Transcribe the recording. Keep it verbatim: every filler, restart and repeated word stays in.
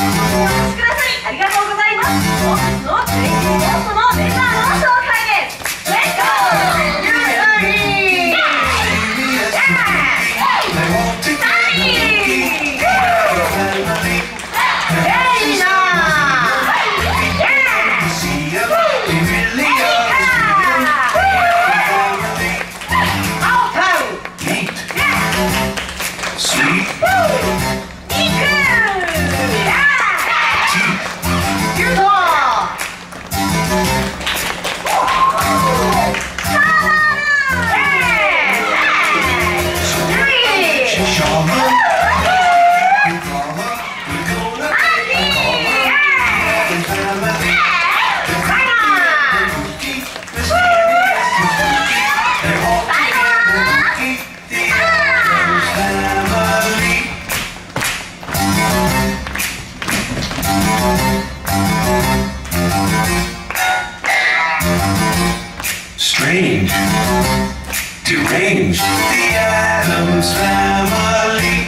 くださりありがとうございます。本日のクレイジーモンストのメンバーの紹介です。レッツゴー。ユーリー。 Strange, deranged, the Addams Family.